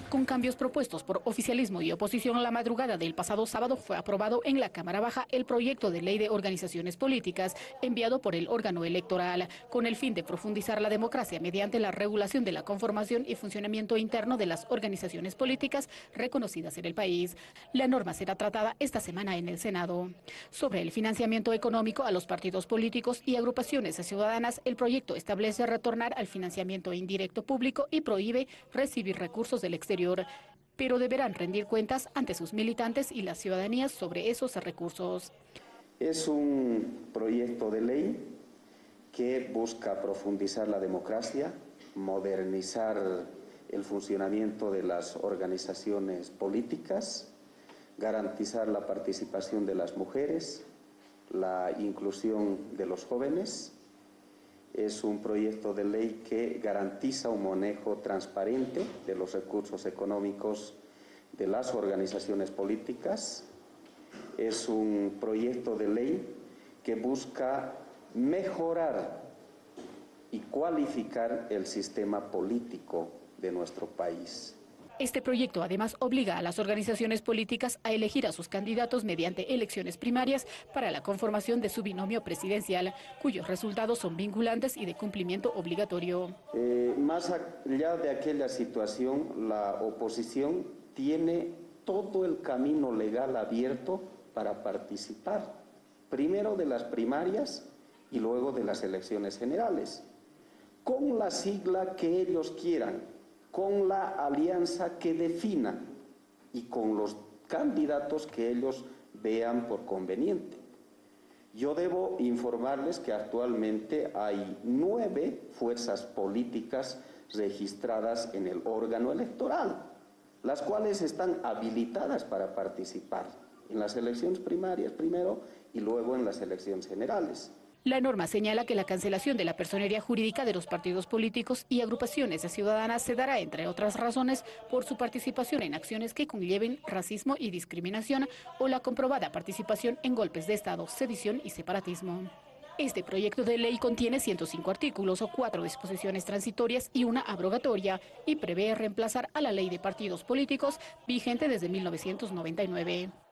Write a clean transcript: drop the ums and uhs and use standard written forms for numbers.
Con cambios propuestos por oficialismo y oposición, la madrugada del pasado sábado fue aprobado en la Cámara Baja el proyecto de ley de organizaciones políticas enviado por el órgano electoral, con el fin de profundizar la democracia mediante la regulación de la conformación y funcionamiento interno de las organizaciones políticas reconocidas en el país. La norma será tratada esta semana en el Senado. Sobre el financiamiento económico a los partidos políticos y agrupaciones ciudadanas, el proyecto establece retornar al financiamiento indirecto público y prohíbe recibir recursos del exterior, pero deberán rendir cuentas ante sus militantes y la ciudadanía sobre esos recursos. Es un proyecto de ley que busca profundizar la democracia, modernizar el funcionamiento de las organizaciones políticas, garantizar la participación de las mujeres, la inclusión de los jóvenes. Es un proyecto de ley que garantiza un manejo transparente de los recursos económicos de las organizaciones políticas. Es un proyecto de ley que busca mejorar y cualificar el sistema político de nuestro país. Este proyecto además obliga a las organizaciones políticas a elegir a sus candidatos mediante elecciones primarias para la conformación de su binomio presidencial, cuyos resultados son vinculantes y de cumplimiento obligatorio. Más allá de aquella situación, la oposición tiene todo el camino legal abierto para participar, primero de las primarias y luego de las elecciones generales, con la sigla que ellos quieran, con la alianza que definan y con los candidatos que ellos vean por conveniente. Yo debo informarles que actualmente hay 9 fuerzas políticas registradas en el órgano electoral, las cuales están habilitadas para participar en las elecciones primarias primero y luego en las elecciones generales. La norma señala que la cancelación de la personería jurídica de los partidos políticos y agrupaciones ciudadanas se dará, entre otras razones, por su participación en acciones que conlleven racismo y discriminación o la comprobada participación en golpes de Estado, sedición y separatismo. Este proyecto de ley contiene 105 artículos, 4 disposiciones transitorias y una abrogatoria, y prevé reemplazar a la Ley de Partidos Políticos vigente desde 1999.